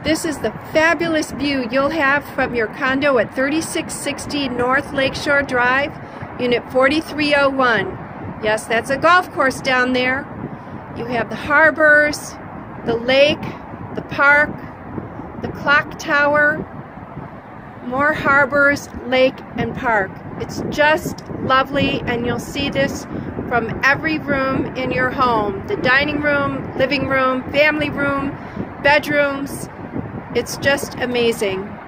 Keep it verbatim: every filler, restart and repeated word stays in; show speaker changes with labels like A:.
A: This is the fabulous view you'll have from your condo at thirty-six sixty North Lakeshore Drive, Unit forty-three oh one. Yes, that's a golf course down there. You have the harbors, the lake, the park, the clock tower, more harbors, lake, and park. It's just lovely, and you'll see this from every room in your home. The dining room, living room, family room, bedrooms. It's just amazing.